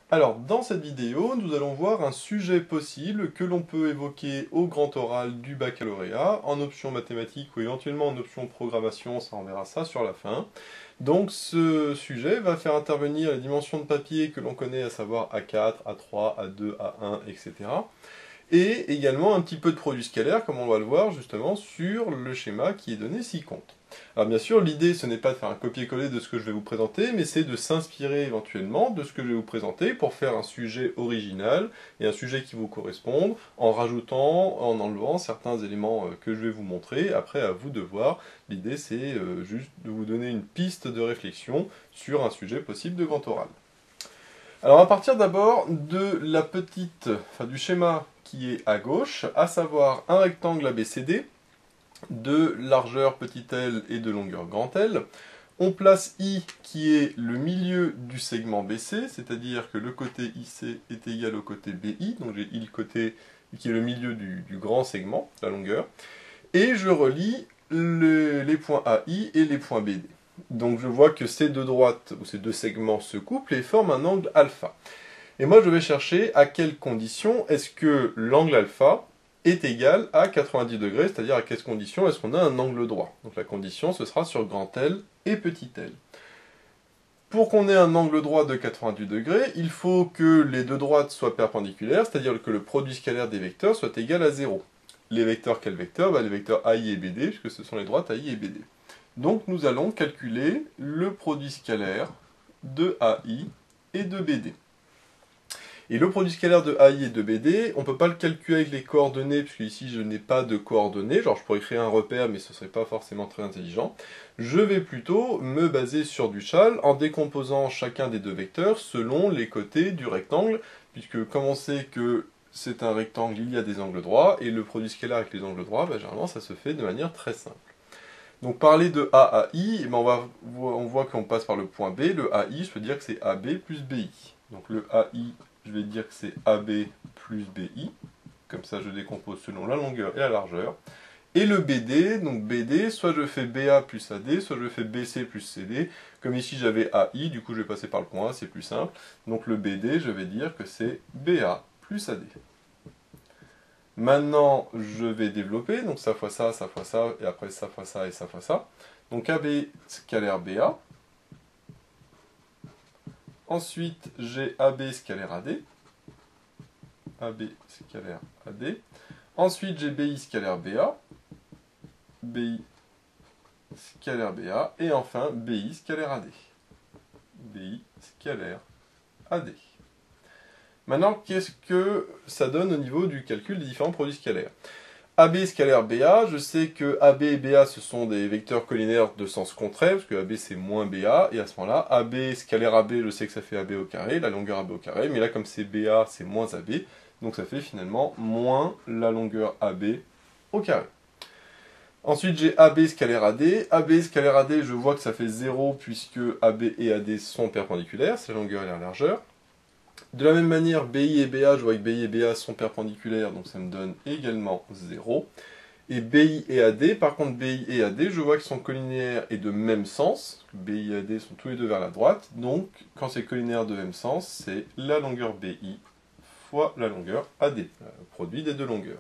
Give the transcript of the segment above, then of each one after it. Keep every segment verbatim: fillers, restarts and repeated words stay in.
Alors, dans cette vidéo, nous allons voir un sujet possible que l'on peut évoquer au grand oral du baccalauréat, en option mathématiques ou éventuellement en option programmation, ça on verra ça sur la fin. Donc ce sujet va faire intervenir les dimensions de papier que l'on connaît, à savoir A quatre, A trois, A deux, A un, et cetera. Et également un petit peu de produit scalaire, comme on va le voir justement sur le schéma qui est donné ci-contre. Alors bien sûr, l'idée ce n'est pas de faire un copier-coller de ce que je vais vous présenter, mais c'est de s'inspirer éventuellement de ce que je vais vous présenter pour faire un sujet original et un sujet qui vous corresponde, en rajoutant, en enlevant certains éléments que je vais vous montrer. Après, à vous de voir. L'idée c'est euh, juste de vous donner une piste de réflexion sur un sujet possible de grand oral. Alors à partir d'abord de la petite, enfin du schéma qui est à gauche, à savoir un rectangle A B C D, de largeur petit l et de longueur grand L. On place I qui est le milieu du segment B C, c'est-à-dire que le côté I C est égal au côté B I, donc j'ai I le côté qui est le milieu du, du grand segment, la longueur, et je relie le, les points A I et les points B D. Donc je vois que ces deux droites, ou ces deux segments se couplent et forment un angle alpha. Et moi je vais chercher à quelles conditions est-ce que l'angle alpha est égal à quatre-vingt-dix degrés, c'est-à-dire à quelles conditions est-ce qu'on a un angle droit. Donc la condition ce sera sur grand L et petit l. Pour qu'on ait un angle droit de quatre-vingt-dix degrés, il faut que les deux droites soient perpendiculaires, c'est-à-dire que le produit scalaire des vecteurs soit égal à zéro. Les vecteurs, quels vecteurs? Bah, les vecteurs A I et B D, puisque ce sont les droites A I et B D. Donc nous allons calculer le produit scalaire de A I et de B D. Et le produit scalaire de A I et de B D, on ne peut pas le calculer avec les coordonnées, puisque ici je n'ai pas de coordonnées, genre je pourrais créer un repère, mais ce ne serait pas forcément très intelligent. Je vais plutôt me baser sur du châle en décomposant chacun des deux vecteurs selon les côtés du rectangle, puisque comme on sait que c'est un rectangle, il y a des angles droits, et le produit scalaire avec les angles droits, bah, généralement ça se fait de manière très simple. Donc parler de A à I, eh ben on, va, on voit qu'on passe par le point B, le A I, je peux dire que c'est A B plus B I. Donc le A I, je vais dire que c'est A B plus B I, comme ça je décompose selon la longueur et la largeur. Et le B D, donc B D, soit je fais B A plus A D, soit je fais B C plus C D. Comme ici j'avais A I, du coup je vais passer par le point A, c'est plus simple. Donc le B D, je vais dire que c'est B A plus A D. Maintenant, je vais développer, donc ça fois ça, ça fois ça, et après ça fois ça, et ça fois ça. Donc A B scalaire B A. Ensuite, j'ai A B scalaire A D. A B scalaire A D. Ensuite, j'ai B I scalaire B A. B I scalaire B A. Et enfin, B I scalaire A D. B I scalaire A D. Maintenant, qu'est-ce que ça donne au niveau du calcul des différents produits scalaires? A B scalaire B A, je sais que A B et B A ce sont des vecteurs collinaires de sens contraire, parce que A B c'est moins B A, et à ce moment-là, A B scalaire A B, je sais que ça fait A B au carré, la longueur A B au carré, mais là comme c'est B A, c'est moins A B, donc ça fait finalement moins la longueur A B au carré. Ensuite j'ai A B scalaire A D, A B scalaire A D, je vois que ça fait zéro puisque A B et A D sont perpendiculaires, c'est la longueur et la largeur. De la même manière, B I et B A, je vois que B I et B A sont perpendiculaires, donc ça me donne également zéro. Et B I et A D, par contre B I et A D, je vois qu'ils sont collinaires et de même sens. B I et A D sont tous les deux vers la droite, donc quand c'est collinaire de même sens, c'est la longueur B I fois la longueur A D, le produit des deux longueurs.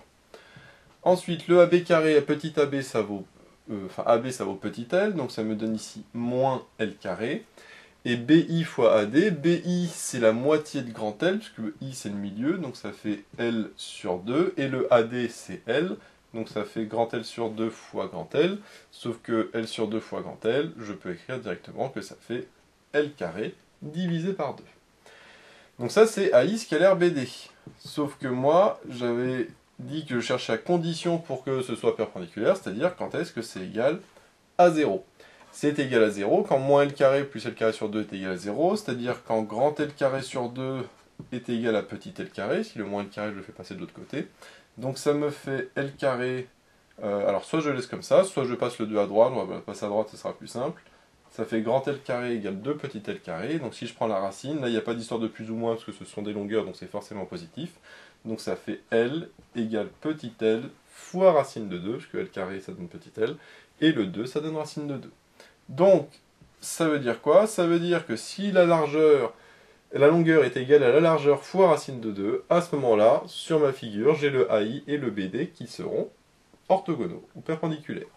Ensuite, le A B carré, petit a b, ça vaut, euh, enfin A B ça vaut petit l, donc ça me donne ici moins L carré. Et B I fois A D, B I c'est la moitié de grand L, puisque I c'est le milieu, donc ça fait L sur deux, et le A D c'est L, donc ça fait grand L sur deux fois grand L, sauf que L sur deux fois grand L, je peux écrire directement que ça fait L carré divisé par deux. Donc ça c'est A I scalaire B D. Sauf que moi, j'avais dit que je cherchais la condition pour que ce soit perpendiculaire, c'est-à-dire quand est-ce que c'est égal à zéro. C'est égal à zéro quand moins L carré plus L carré sur deux est égal à zéro, c'est-à-dire quand grand L carré sur deux est égal à petit L carré, si le moins L carré je le fais passer de l'autre côté. Donc ça me fait L carré, euh, alors soit je laisse comme ça, soit je passe le deux à droite, on va passer à droite, ce sera plus simple. Ça fait grand L carré égale deux petit L carré, donc si je prends la racine, là il n'y a pas d'histoire de plus ou moins parce que ce sont des longueurs, donc c'est forcément positif. Donc ça fait L égale petit L fois racine de deux, parce que L carré ça donne petit L, et le deux ça donne racine de deux. Donc, ça veut dire quoi? Ça veut dire que si la largeur la longueur est égale à la largeur fois racine de deux, à ce moment-là, sur ma figure, j'ai le A I et le B D qui seront orthogonaux ou perpendiculaires.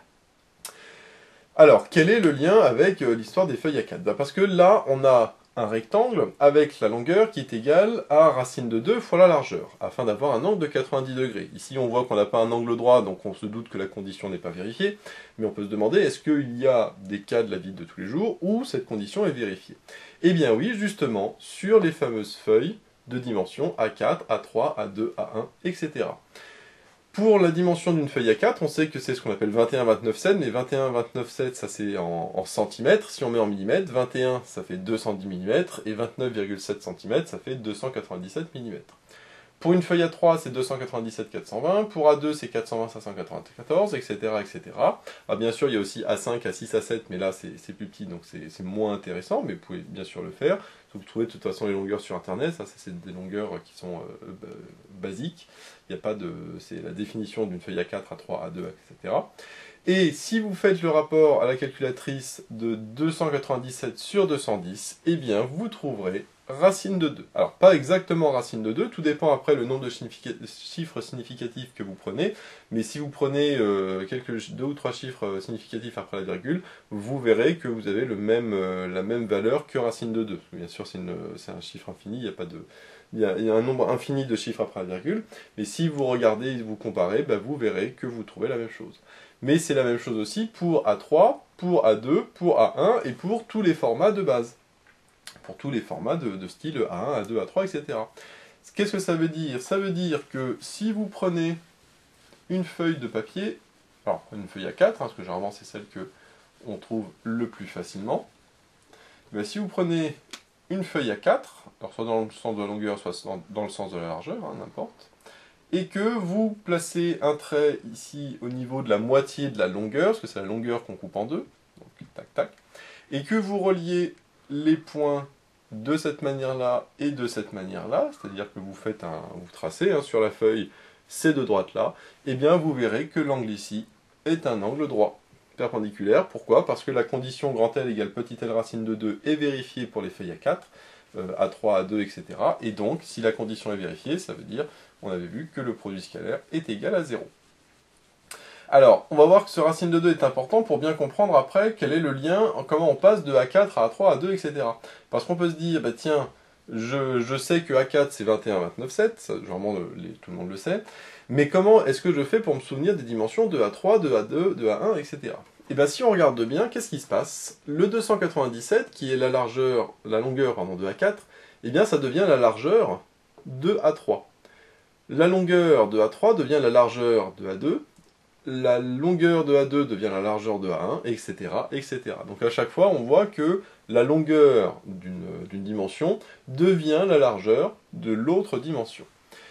Alors, quel est le lien avec euh, l'histoire des feuilles à quatre? Ben, parce que là, on a un rectangle avec la longueur qui est égale à racine de deux fois la largeur, afin d'avoir un angle de quatre-vingt-dix degrés. Ici, on voit qu'on n'a pas un angle droit, donc on se doute que la condition n'est pas vérifiée, mais on peut se demander, est-ce qu'il y a des cas de la vie de tous les jours où cette condition est vérifiée? Eh bien oui, justement, sur les fameuses feuilles de dimension A quatre, A trois, A deux, A un, et cetera. Pour la dimension d'une feuille A quatre, on sait que c'est ce qu'on appelle vingt et un vingt-neuf sept, mais vingt et un vingt-neuf sept, ça c'est en, en centimètres, si on met en millimètres, vingt et un ça fait deux cent dix millimètres, et vingt-neuf virgule sept centimètres, ça fait deux cent quatre-vingt-dix-sept millimètres. Pour une feuille A trois, c'est deux cent quatre-vingt-dix-sept quatre cent vingt, pour A deux, c'est quatre cent vingt cinq cent quatre-vingt-quatorze, et cetera, et cetera. Ah, bien sûr, il y a aussi A cinq, A six, A sept, mais là, c'est plus petit, donc c'est moins intéressant, mais vous pouvez bien sûr le faire. Vous trouvez de toute façon les longueurs sur Internet, ça, c'est des longueurs qui sont euh, basiques. Il n'y a pas de... c'est la définition d'une feuille A quatre, A trois, A deux, et cetera. Et si vous faites le rapport à la calculatrice de deux cent quatre-vingt-dix-sept sur deux cent dix, eh bien, vous trouverez racine de deux. Alors, pas exactement racine de deux, tout dépend après le nombre de significa... chiffres significatifs que vous prenez, mais si vous prenez euh, quelques deux ou trois chiffres significatifs après la virgule, vous verrez que vous avez le même, euh, la même valeur que racine de deux. Bien sûr, c'est un chiffre infini, il n'y a pas de... Il y, a, il y a un nombre infini de chiffres après la virgule, mais si vous regardez et vous comparez, bah vous verrez que vous trouvez la même chose. Mais c'est la même chose aussi pour A trois, pour A deux, pour A un et pour tous les formats de base. Pour tous les formats de, de style A un, A deux, A trois, et cetera. Qu'est-ce que ça veut dire? Ça veut dire que si vous prenez une feuille de papier, alors une feuille A quatre, hein, parce que généralement c'est celle que on trouve le plus facilement, bah, si vous prenez une feuille A quatre, alors soit dans le sens de la longueur, soit dans le sens de la largeur, hein, n'importe, et que vous placez un trait ici au niveau de la moitié de la longueur, parce que c'est la longueur qu'on coupe en deux, donc tac tac, et que vous reliez les points de cette manière-là et de cette manière-là, c'est-à-dire que vous faites un, vous tracez hein, sur la feuille ces deux droites-là, et bien vous verrez que l'angle ici est un angle droit, perpendiculaire. Pourquoi? Parce que la condition grand L égale petit L racine de deux est vérifiée pour les feuilles A quatre, euh, A trois, A deux, et cetera. Et donc, si la condition est vérifiée, ça veut dire, on avait vu que le produit scalaire est égal à zéro. Alors, on va voir que ce racine de deux est important pour bien comprendre après quel est le lien, comment on passe de A quatre à A trois, A deux, et cetera. Parce qu'on peut se dire, bah tiens, je, je sais que A quatre c'est vingt et un vingt-neuf sept, ça, généralement les, tout le monde le sait, mais comment est-ce que je fais pour me souvenir des dimensions de A trois, de A deux, de A un, et cetera. Et bien si on regarde bien, qu'est-ce qui se passe? Le deux cent quatre-vingt-dix-sept, qui est la largeur, la longueur pardon, de A quatre, eh bien ça devient la largeur de A trois. La longueur de A trois devient la largeur de A deux, la longueur de A deux devient la largeur de A un, et cetera, et cetera. Donc à chaque fois, on voit que la longueur d'une dimension devient la largeur de l'autre dimension.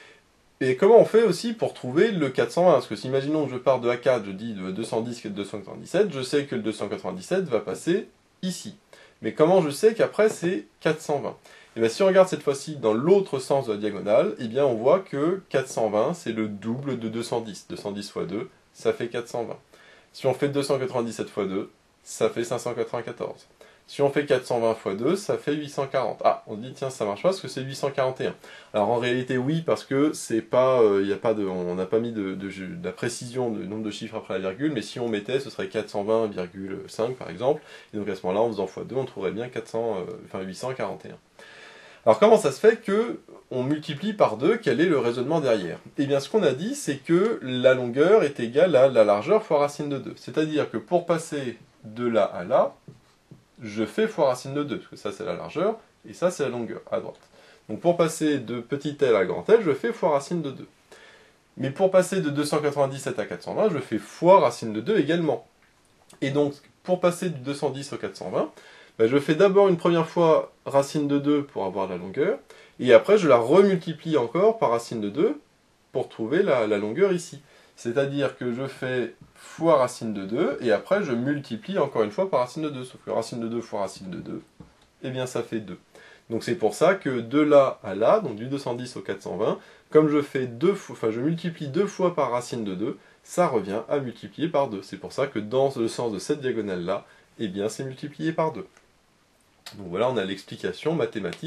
Et comment on fait aussi pour trouver le quatre cent vingt? Parce que si imaginons que je pars de A quatre, je dis de deux cent dix qui est de deux cent quatre-vingt-dix-sept, je sais que le deux cent quatre-vingt-dix-sept va passer ici. Mais comment je sais qu'après c'est quatre cent vingt? Et bien si on regarde cette fois-ci dans l'autre sens de la diagonale, eh bien on voit que quatre cent vingt c'est le double de deux cent dix. deux cent dix fois deux, ça fait quatre cent vingt. Si on fait deux cent quatre-vingt-dix-sept fois deux, ça fait cinq cent quatre-vingt-quatorze. Si on fait quatre cent vingt fois deux, ça fait huit cent quarante. Ah, on dit tiens ça marche pas parce que c'est huit cent quarante et un. Alors en réalité oui parce que c'est pas, euh, y a pas de, on n'a pas mis de, de, de, de la précision du nombre de chiffres après la virgule, mais si on mettait ce serait quatre cent vingt virgule cinq par exemple, et donc à ce moment-là en faisant fois deux on trouverait bien quatre cents, euh, enfin huit cent quarante et un. Alors comment ça se fait que on multiplie par deux? Quel est le raisonnement derrière? Eh bien ce qu'on a dit c'est que la longueur est égale à la largeur fois racine de deux. C'est-à-dire que pour passer de là à là, je fais fois racine de deux, parce que ça c'est la largeur, et ça c'est la longueur, à droite. Donc pour passer de petit L à grand L, je fais fois racine de deux. Mais pour passer de deux cent quatre-vingt-dix-sept à quatre cent vingt, je fais fois racine de deux également. Et donc pour passer du deux cent dix au quatre cent vingt, ben, je fais d'abord une première fois racine de deux pour avoir la longueur, et après je la remultiplie encore par racine de deux pour trouver la, la longueur ici. C'est-à-dire que je fais fois racine de deux, et après je multiplie encore une fois par racine de deux. Sauf que racine de deux fois racine de deux, eh bien ça fait deux. Donc c'est pour ça que de là à là, donc du deux cent dix au quatre cent vingt, comme je fais deux fois, enfin je multiplie deux fois par racine de deux, ça revient à multiplier par deux. C'est pour ça que dans le sens de cette diagonale-là, eh bien c'est multiplié par deux. Donc voilà, on a l'explication mathématique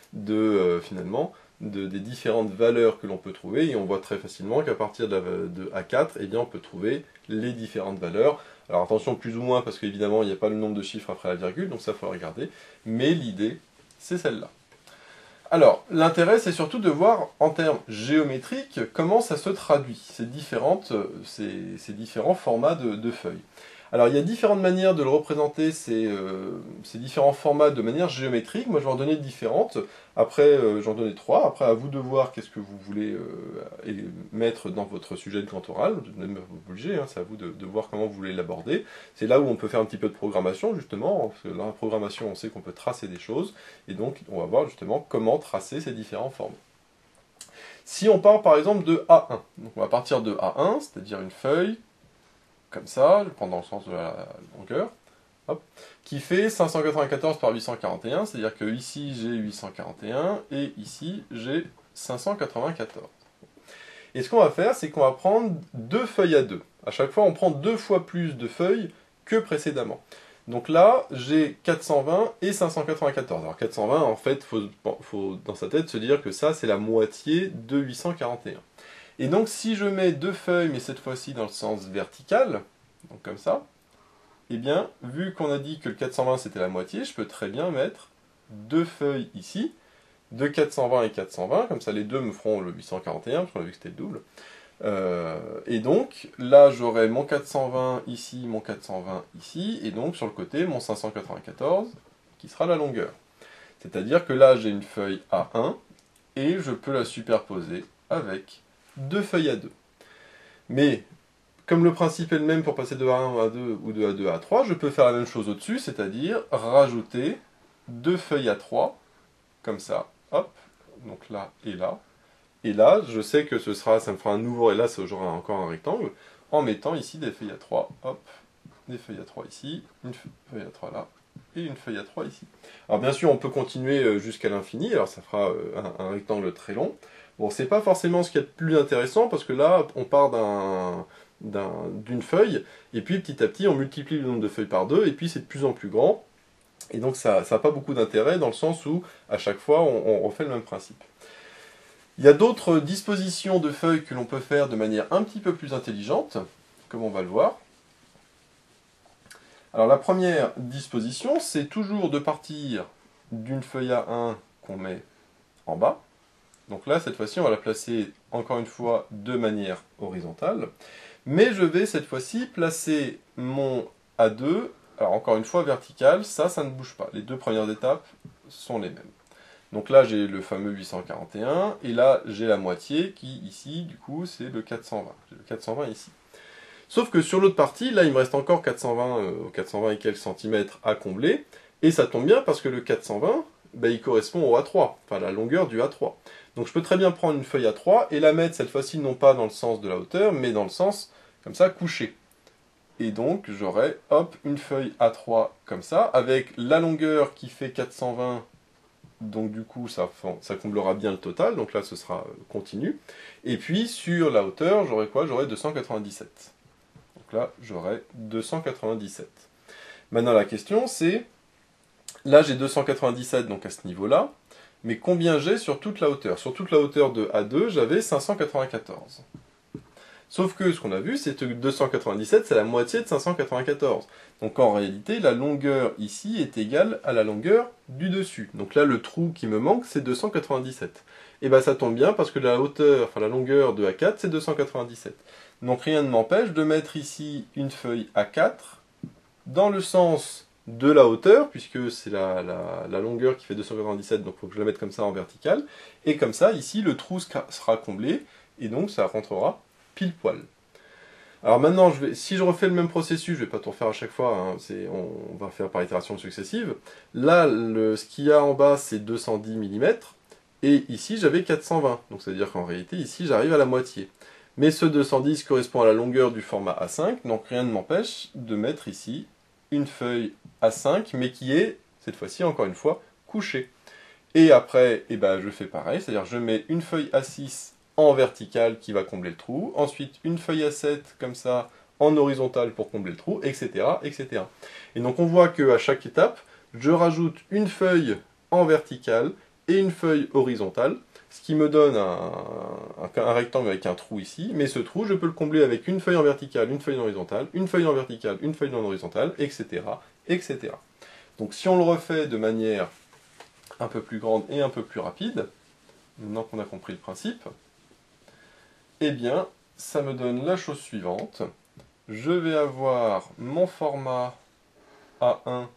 de, euh, finalement, de, des différentes valeurs que l'on peut trouver, et on voit très facilement qu'à partir de, la, de A quatre, eh bien, on peut trouver les différentes valeurs. Alors attention, plus ou moins, parce qu'évidemment, il n'y a pas le nombre de chiffres après la virgule, donc ça, il faut regarder, mais l'idée, c'est celle-là. Alors, l'intérêt, c'est surtout de voir, en termes géométriques, comment ça se traduit, ces, différentes, ces, ces différents formats de, de feuilles. Alors, il y a différentes manières de le représenter, ces, euh, ces différents formats de manière géométrique. Moi, je vais en donner différentes. Après, euh, j'en donnais trois. Après, à vous de voir qu'est-ce que vous voulez euh, mettre dans votre sujet de grand oral. Vous n'êtes pas obligé, hein, c'est à vous de, de voir comment vous voulez l'aborder. C'est là où on peut faire un petit peu de programmation, justement. Parce que dans la programmation, on sait qu'on peut tracer des choses. Et donc, on va voir justement comment tracer ces différents formats. Si on part, par exemple, de A un. Donc, on va partir de A un, c'est-à-dire une feuille comme ça, je prends dans le sens de la longueur, hop, qui fait cinq cent quatre-vingt-quatorze par huit cent quarante et un, c'est-à-dire que ici j'ai huit cent quarante et un, et ici j'ai cinq cent quatre-vingt-quatorze. Et ce qu'on va faire, c'est qu'on va prendre deux feuilles à deux. À chaque fois, on prend deux fois plus de feuilles que précédemment. Donc là, j'ai quatre cent vingt et cinq cent quatre-vingt-quatorze. Alors quatre cent vingt, en fait, il faut, faut dans sa tête se dire que ça, c'est la moitié de huit cent quarante et un. Et donc si je mets deux feuilles, mais cette fois-ci dans le sens vertical, donc comme ça, eh bien, vu qu'on a dit que le quatre cent vingt c'était la moitié, je peux très bien mettre deux feuilles ici, de quatre cent vingt et quatre cent vingt, comme ça les deux me feront le huit cent quarante et un, parce qu'on a vu que c'était le double. Euh, et donc, là j'aurai mon quatre cent vingt ici, mon quatre cent vingt ici, et donc sur le côté, mon cinq cent quatre-vingt-quatorze, qui sera la longueur. C'est-à-dire que là j'ai une feuille A un, et je peux la superposer avec deux feuilles à deux. Mais, comme le principe est le même pour passer de A un à A deux ou de A deux à A trois, je peux faire la même chose au-dessus, c'est-à-dire rajouter deux feuilles à trois, comme ça, hop, donc là et là. Et là, je sais que ce sera, ça me fera un nouveau, et là, j'aurai encore un rectangle, en mettant ici des feuilles à trois, hop, des feuilles à trois ici, une feuille à trois là, et une feuille à trois ici. Alors bien sûr, on peut continuer jusqu'à l'infini, alors ça fera un, un rectangle très long. Bon, c'est pas forcément ce qu'il y a de plus intéressant, parce que là, on part d'un, d'un, d'une feuille, et puis petit à petit, on multiplie le nombre de feuilles par deux, et puis c'est de plus en plus grand, et donc ça n'a pas beaucoup d'intérêt, dans le sens où, à chaque fois, on, on refait le même principe. Il y a d'autres dispositions de feuilles que l'on peut faire de manière un petit peu plus intelligente, comme on va le voir. Alors la première disposition, c'est toujours de partir d'une feuille A un qu'on met en bas. Donc là, cette fois-ci, on va la placer encore une fois de manière horizontale. Mais je vais cette fois-ci placer mon A deux, alors encore une fois vertical, ça, ça ne bouge pas. Les deux premières étapes sont les mêmes. Donc là, j'ai le fameux huit cent quarante et un, et là, j'ai la moitié qui, ici, du coup, c'est le quatre cent vingt. J'ai le quatre cent vingt ici. Sauf que sur l'autre partie, là, il me reste encore quatre cent vingt, euh, quatre cent vingt et quelques centimètres à combler, et ça tombe bien parce que le quatre cent vingt, ben, il correspond au A trois, enfin la longueur du A trois. Donc je peux très bien prendre une feuille A trois et la mettre cette fois-ci non pas dans le sens de la hauteur, mais dans le sens, comme ça, couché. Et donc j'aurai, hop, une feuille A trois comme ça, avec la longueur qui fait quatre cent vingt, donc du coup ça, ça comblera bien le total, donc là ce sera continu. Et puis sur la hauteur, j'aurai quoi? J'aurai deux cent quatre-vingt-dix-sept. Donc là j'aurai deux cent quatre-vingt-dix-sept. Maintenant la question c'est, là j'ai deux cent quatre-vingt-dix-sept donc à ce niveau-là, mais combien j'ai sur toute la hauteur? Sur toute la hauteur de A deux, j'avais cinq cent quatre-vingt-quatorze. Sauf que ce qu'on a vu, c'est que deux cent quatre-vingt-dix-sept, c'est la moitié de cinq cent quatre-vingt-quatorze. Donc en réalité, la longueur ici est égale à la longueur du dessus. Donc là, le trou qui me manque, c'est deux cent quatre-vingt-dix-sept. Et bien ça tombe bien, parce que la hauteur, enfin la longueur de A quatre, c'est deux cent quatre-vingt-dix-sept. Donc rien ne m'empêche de mettre ici une feuille A quatre dans le sens de la hauteur, puisque c'est la, la, la longueur qui fait deux cent quatre-vingt-dix-sept, donc il faut que je la mette comme ça en vertical. Et comme ça, ici, le trou sera comblé, et donc ça rentrera pile poil. Alors maintenant, je vais, si je refais le même processus, je ne vais pas tout refaire à chaque fois, hein, on, on va faire par itération successive. Là, le, ce qu'il y a en bas, c'est deux cent dix millimètres, et ici, j'avais quatre cent vingt. Donc ça veut dire qu'en réalité, ici, j'arrive à la moitié. Mais ce deux cent dix correspond à la longueur du format A cinq, donc rien ne m'empêche de mettre ici une feuille A cinq, mais qui est, cette fois-ci, encore une fois, couchée. Et après, eh ben, je fais pareil, c'est-à-dire je mets une feuille A six en vertical qui va combler le trou, ensuite une feuille A sept comme ça en horizontal pour combler le trou, et cetera, et cetera. Et donc on voit qu'à chaque étape, je rajoute une feuille en vertical et une feuille horizontale, ce qui me donne un, un, un rectangle avec un trou ici, mais ce trou, je peux le combler avec une feuille en verticale, une feuille en horizontale, une feuille en verticale, une feuille en horizontale, et cetera, et cetera. Donc si on le refait de manière un peu plus grande et un peu plus rapide, maintenant qu'on a compris le principe, eh bien, ça me donne la chose suivante. Je vais avoir mon format A un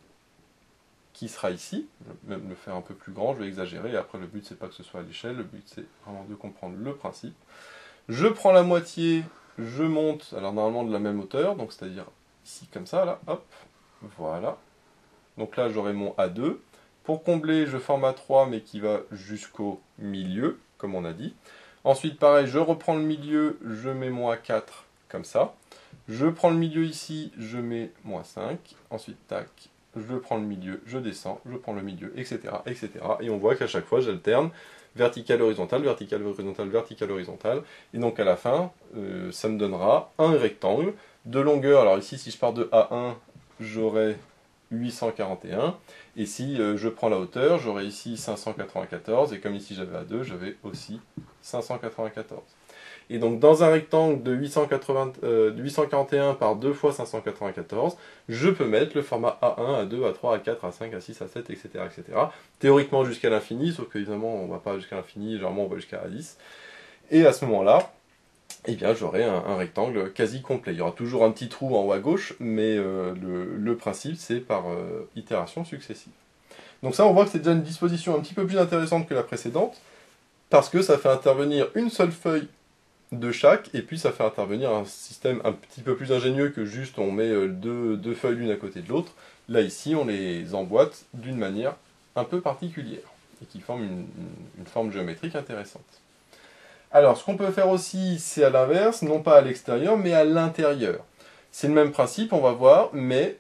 qui sera ici. Je vais même le faire un peu plus grand, je vais exagérer. Après, le but, c'est pas que ce soit à l'échelle, le but, c'est vraiment de comprendre le principe. Je prends la moitié, je monte, alors normalement de la même hauteur, donc c'est-à-dire ici comme ça, là, hop, voilà. Donc là, j'aurai mon A deux. Pour combler, je forme A trois, mais qui va jusqu'au milieu, comme on a dit. Ensuite, pareil, je reprends le milieu, je mets mon A quatre, comme ça. Je prends le milieu ici, je mets moins cinq. Ensuite, tac, je prends le milieu, je descends, je prends le milieu, et cetera, et cetera. Et on voit qu'à chaque fois, j'alterne vertical, horizontal, vertical, horizontal, vertical, horizontal. Et donc, à la fin, euh, ça me donnera un rectangle de longueur. Alors ici, si je pars de A un, j'aurai huit cent quarante et un. Et si euh, je prends la hauteur, j'aurai ici cinq cent quatre-vingt-quatorze. Et comme ici, j'avais A deux, j'avais aussi cinq cent quatre-vingt-quatorze. Et donc, dans un rectangle de huit cent quatre-vingts, euh, huit cent quarante et un par deux fois cinq cent quatre-vingt-quatorze, je peux mettre le format A un, A deux, A trois, A quatre, A cinq, A six, A sept, et cetera, et cetera. Théoriquement jusqu'à l'infini, sauf qu'évidemment, on ne va pas jusqu'à l'infini, généralement, on va jusqu'à A dix. Et à ce moment-là, eh bien, j'aurai un, un rectangle quasi complet. Il y aura toujours un petit trou en haut à gauche, mais euh, le, le principe, c'est par euh, itération successive. Donc ça, on voit que c'est déjà une disposition un petit peu plus intéressante que la précédente, parce que ça fait intervenir une seule feuille de chaque, et puis ça fait intervenir un système un petit peu plus ingénieux que juste on met deux, deux feuilles l'une à côté de l'autre. Là, ici, on les emboîte d'une manière un peu particulière, et qui forme une, une forme géométrique intéressante. Alors, ce qu'on peut faire aussi, c'est à l'inverse, non pas à l'extérieur, mais à l'intérieur. C'est le même principe, on va voir, mais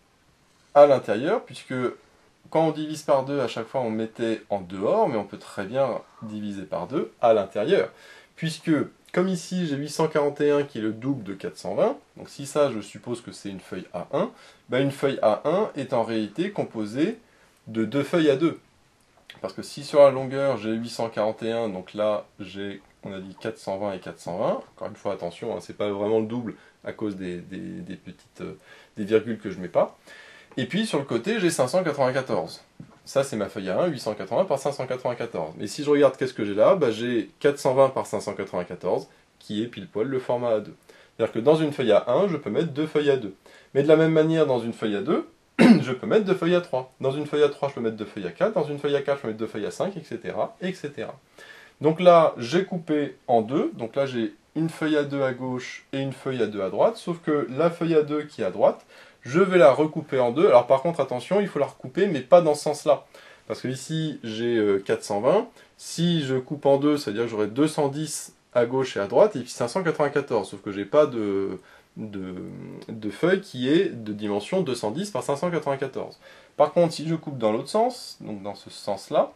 à l'intérieur, puisque quand on divise par deux, à chaque fois on mettait en dehors, mais on peut très bien diviser par deux à l'intérieur. Puisque, comme ici, j'ai huit cent quarante et un qui est le double de quatre cent vingt, donc si ça, je suppose que c'est une feuille A un, ben une feuille A un est en réalité composée de deux feuilles A deux. Parce que si sur la longueur, j'ai huit cent quarante et un, donc là, j'ai, on a dit quatre cent vingt et quatre cent vingt, encore une fois, attention, hein, c'est pas vraiment le double à cause des, des, des petites euh, des virgules que je mets pas. Et puis, sur le côté, j'ai cinq cent quatre-vingt-quatorze. Ça, c'est ma feuille A un, huit cent quatre-vingts par cinq cent quatre-vingt-quatorze. Mais si je regarde qu'est-ce que j'ai là, bah, j'ai quatre cent vingt par cinq cent quatre-vingt-quatorze, qui est pile poil le format A deux. C'est-à-dire que dans une feuille A un, je peux mettre deux feuilles A deux. Mais de la même manière, dans une feuille A deux, je peux mettre deux feuilles A trois. Dans une feuille A trois, je peux mettre deux feuilles A quatre. Dans une feuille A quatre, je peux mettre deux feuilles A cinq, et cetera, et cetera. Donc là, j'ai coupé en deux. Donc là, j'ai une feuille A deux à gauche et une feuille A deux à droite. Sauf que la feuille A deux qui est à droite, je vais la recouper en deux. Alors par contre, attention, il faut la recouper, mais pas dans ce sens-là. Parce que ici, j'ai euh, quatre cent vingt. Si je coupe en deux, c'est-à-dire que j'aurai deux cent dix à gauche et à droite, et puis cinq cent quatre-vingt-quatorze. Sauf que j'ai pas de, de, de feuille qui est de dimension deux cent dix par cinq cent quatre-vingt-quatorze. Par contre, si je coupe dans l'autre sens, donc dans ce sens-là,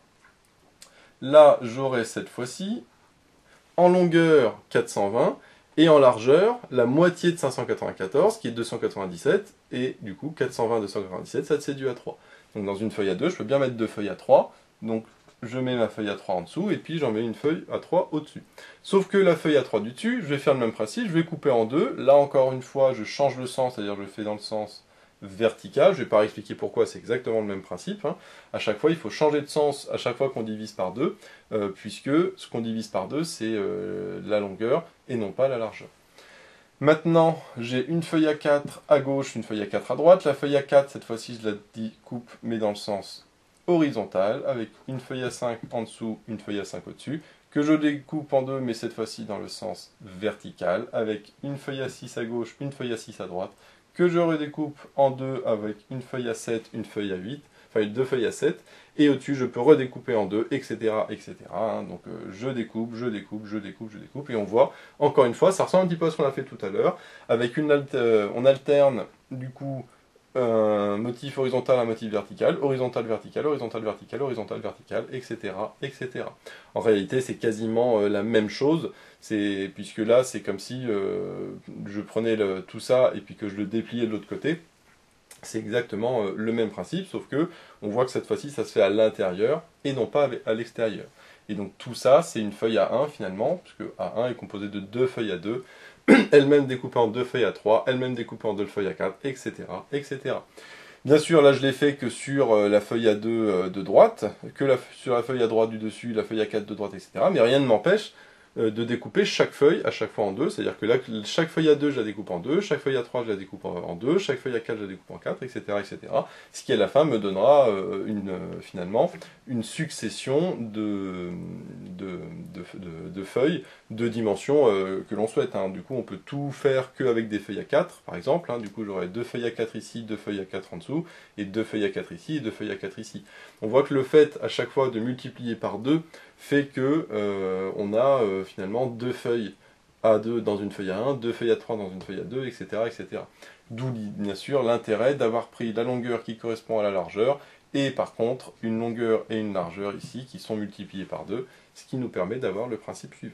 là, j'aurai cette fois-ci, en longueur, quatre cent vingt, et en largeur, la moitié de cinq cent quatre-vingt-quatorze, qui est deux cent quatre-vingt-dix-sept, et du coup, quatre cent vingt, deux cent quatre-vingt-dix-sept, ça c'est du A trois. Donc dans une feuille A deux, je peux bien mettre deux feuilles A trois, donc je mets ma feuille A trois en dessous, et puis j'en mets une feuille A trois au-dessus. Sauf que la feuille A trois du dessus, je vais faire le même principe, je vais couper en deux, là encore une fois, je change le sens, c'est-à-dire je le fais dans le sens vertical, je ne vais pas expliquer pourquoi, c'est exactement le même principe. Hein. À chaque fois, il faut changer de sens à chaque fois qu'on divise par deux, euh, puisque ce qu'on divise par deux, c'est euh, la longueur et non pas la largeur. Maintenant, j'ai une feuille A quatre à gauche, une feuille A quatre à droite. La feuille A quatre, cette fois-ci, je la découpe, mais dans le sens horizontal, avec une feuille A cinq en dessous, une feuille A cinq au-dessus, que je découpe en deux, mais cette fois-ci dans le sens vertical, avec une feuille A six à gauche, une feuille A six à droite, que je redécoupe en deux avec une feuille A sept, une feuille A huit, enfin deux feuilles A sept, et au-dessus je peux redécouper en deux, et cetera, et cetera. Hein. Donc euh, je découpe, je découpe, je découpe, je découpe, et on voit, encore une fois, ça ressemble un petit peu à ce qu'on a fait tout à l'heure, avec une alter... euh, on alterne du coup un motif horizontal, un motif vertical, horizontal, vertical, horizontal, vertical, horizontal, vertical, et cetera, et cetera. En réalité, c'est quasiment euh, la même chose, puisque là, c'est comme si euh, je prenais le, tout ça et puis que je le dépliais de l'autre côté. C'est exactement euh, le même principe, sauf que on voit que cette fois-ci, ça se fait à l'intérieur et non pas à l'extérieur. Et donc tout ça, c'est une feuille A un finalement, puisque A un est composé de deux feuilles A deux, elle-même découpée en deux feuilles A trois, elle-même découpée en deux feuilles A quatre, et cetera, et cetera. Bien sûr, là je l'ai fait que sur euh, la feuille A deux euh, de droite, que la, sur la feuille A droite du dessus, la feuille A quatre de droite, et cetera. Mais rien ne m'empêche euh, de découper chaque feuille à chaque fois en deux, c'est-à-dire que là, chaque feuille A deux, je la découpe en deux, chaque feuille A trois, je la découpe en deux, chaque feuille A quatre, je la découpe en quatre, et cetera, et cetera. Ce qui à la fin me donnera euh, une, euh, finalement une succession de, de, de, de, de feuilles de dimensions euh, que l'on souhaite. Hein. Du coup, on peut tout faire qu'avec des feuilles A quatre, par exemple. Hein. Du coup, j'aurai deux feuilles A quatre ici, deux feuilles A quatre en dessous, et deux feuilles A quatre ici, et deux feuilles A quatre ici. On voit que le fait, à chaque fois, de multiplier par deux, fait que euh, on a euh, finalement deux feuilles A deux dans une feuille A un, deux feuilles A trois dans une feuille A deux, et cetera, et cetera. D'où, bien sûr, l'intérêt d'avoir pris la longueur qui correspond à la largeur, et par contre, une longueur et une largeur ici qui sont multipliées par deux, ce qui nous permet d'avoir le principe suivant.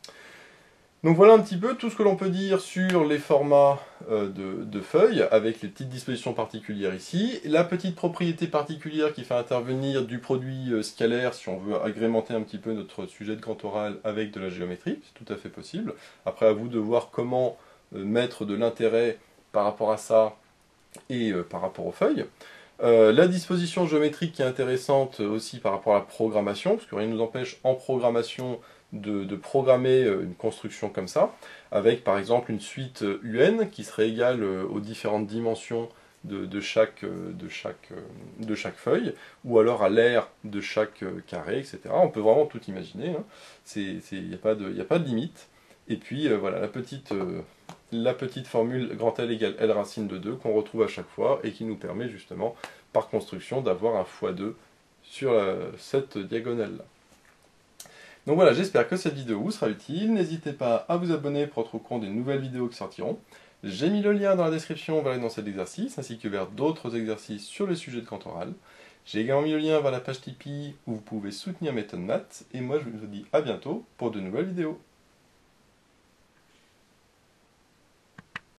Donc voilà un petit peu tout ce que l'on peut dire sur les formats euh, de, de feuilles, avec les petites dispositions particulières ici. La petite propriété particulière qui fait intervenir du produit euh, scalaire, si on veut agrémenter un petit peu notre sujet de grand oral avec de la géométrie, c'est tout à fait possible. Après, à vous de voir comment euh, mettre de l'intérêt par rapport à ça et euh, par rapport aux feuilles. Euh, la disposition géométrique qui est intéressante aussi par rapport à la programmation, parce que rien ne nous empêche en programmation de, de programmer une construction comme ça, avec par exemple une suite U N qui serait égale aux différentes dimensions de, de, chaque, de, chaque, de chaque feuille, ou alors à l'aire de chaque carré, et cetera. On peut vraiment tout imaginer, hein. Il n'y a pas de, y a pas de limite. Et puis euh, voilà, la petite, euh, la petite formule grand L égale L racine de deux qu'on retrouve à chaque fois et qui nous permet justement, par construction, d'avoir un fois deux sur la, cette diagonale-là. Donc voilà, j'espère que cette vidéo vous sera utile. N'hésitez pas à vous abonner pour être au courant des nouvelles vidéos qui sortiront. J'ai mis le lien dans la description vers l'énoncé de l'exercice, ainsi que vers d'autres exercices sur le sujet de grand oral. J'ai également mis le lien vers la page Tipeee où vous pouvez soutenir Méthode Maths. Et moi, je vous dis à bientôt pour de nouvelles vidéos.